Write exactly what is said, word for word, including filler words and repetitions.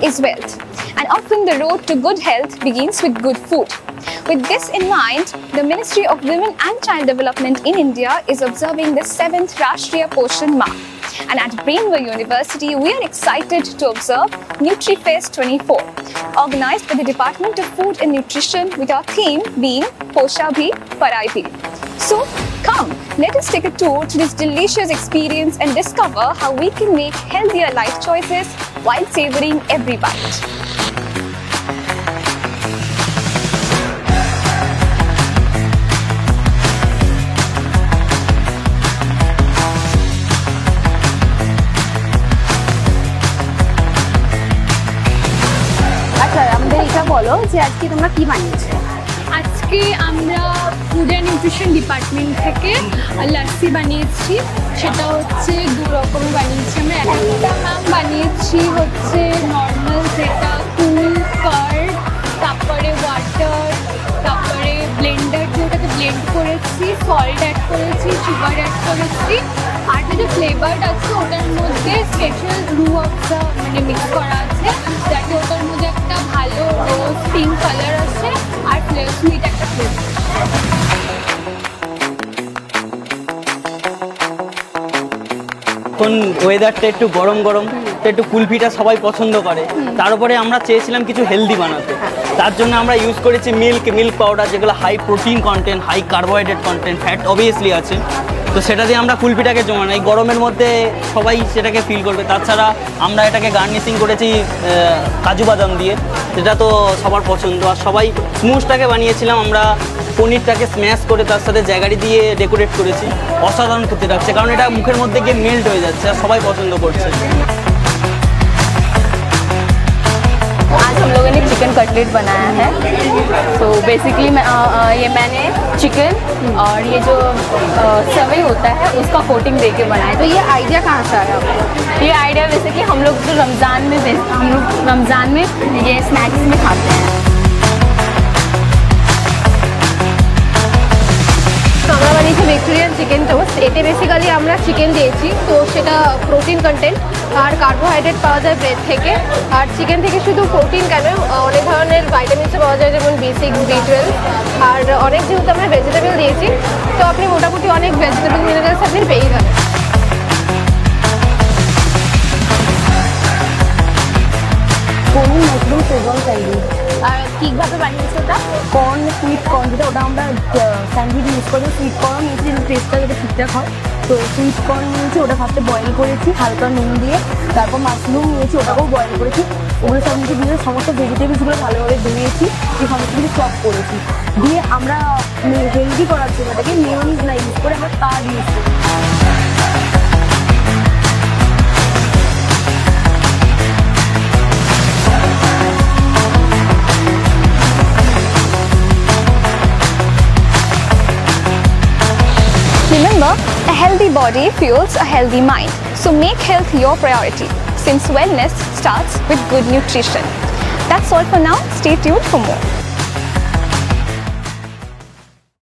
is wealth, and often the road to good health begins with good food. With this in mind, the Ministry of Women and Child Development in India is observing the seventh Rashtriya Poshan Maah. And at Brainwell University, we are excited to observe NutriFest twenty-four, organized by the Department of Food and Nutrition, with our theme being Posha Bhi Parai Bhi. So come, let us take a tour to this delicious experience and discover how we can make healthier life choices while savoring every bite. বলো যে আজকে তোমরা কি বানিয়েছো? আজকে আমরা food and nutrition department থেকে লাসি বানিয়েছি, সেটা হচ্ছে দু রকম বানিয়েছি আমরা। একটা ম্যাম বানিয়েছি হচ্ছে নর্মাল, যেটা কুল কার্ড, তারপরে ওয়াটার, তারপরে ব্লেন্ডার দিয়ে ওটাকে ব্লেন্ড করেছি, সল্ট অ্যাড করেছি, সুগার অ্যাড করেছি, আর যেটা ফ্লেভার্ড আছে ওটার মধ্যে স্পেশাল রু অফটা মানে মিক্স করা আছে, যাতে ওটার মধ্যে একটা ভালো রোজ পিঙ্ক কালার আছে আর সুইট একটা ফ্লেভার। এখন ওয়েদারটা একটু গরম গরম, তো একটু কুলফিটা সবাই পছন্দ করে। তার উপরে আমরা চেয়েছিলাম কিছু হেলদি বানাতে, তার জন্য আমরা ইউজ করেছি মিল্ক মিল্ক পাউডার, যেগুলো high protein content, high carbohydrate content, fat obviously আছে। তো সেটা দিয়ে আমরা কুলফিটাকে জমানো, এই গরমের মধ্যে সবাই সেটাকে ফিল করবে। তাছাড়া আমরা এটাকে গার্নিশিং করেছি কাজু বাদাম দিয়ে, যেটা তো সবার পছন্দ। আর সবাই স্মুসটাকে বানিয়েছিলাম আমরা পনিরটাকে স্ম্যাশ করে তার সাথে জ্যাগারি দিয়ে ডেকোরেট করেছি। অসাধারণ খেতে লাগছে, কারণ এটা মুখের মধ্যে গিয়ে মেল্ট হয়ে যাচ্ছে আর সবাই পছন্দ করছে। आज हम लोगों ने चिकन कटलेट बनाया है। तो बेसिकली मैं आ, आ, ये मैंने चिकन और ये जो सेवई होता है उसका कोटिंग देके बनाया। तो ये आइडिया कहाँ से आया? ये आइडिया बेसिकली हम लोग जो रमज़ान में हम लोग रमज़ान में ये स्नैक्स में खाते हैं। আমরা বানিয়েছি ভিক্টোরিয়ান চিকেন টোস্ট। এতে বেসিক্যালি আমরা চিকেন দিয়েছি, তো সেটা প্রোটিন কন্টেন্ট আর কার্বোহাইড্রেট পাওয়া যায় ব্রেড থেকে। আর চিকেন থেকে শুধু প্রোটিন কেন, অনেক ধরনের ভাইটামিনসও পাওয়া যায়, যেমন বি সিক্স, বি টুয়েলভ। আর অনেক যেহেতু আমরা ভেজিটেবল দিয়েছি, তো আপনি মোটামুটি অনেক ভেজিটেবল মিনারেলস আপনি পেয়ে যাবেন। Paneer mushroom schezwan sandwich. আর কীভাবে বানিয়েছে ওটা? কর্ন, সুইট কর্ন, যেটা ওটা আমরা স্যান্ডউইচ ইউজ করি। সুইট কর্ন নিয়েছি টেস্টটা যাতে ঠিকঠাক হয়, তো সুইট কর্ন নিয়েছি, ওটা ফার্স্টে বয়েল করেছি হালকা নুন দিয়ে। তারপর মাশরুম নিয়েছি, ওটাকেও বয়েল করেছি। ওগুলো সব কিছু দিয়ে সমস্ত ভেজিটেবলসগুলো ভালোভাবে ধুয়েছি, দিয়ে সমস্ত কিছু চপ করেছি। দিয়ে আমরা হেলদি করার জন্য এটাকে মেয়োনিজ না ইউজ করে আমরা তার ইউজ করি। Remember, a healthy body fuels a healthy mind. So make health your priority, since wellness starts with good nutrition. That's all for now. Stay tuned for more.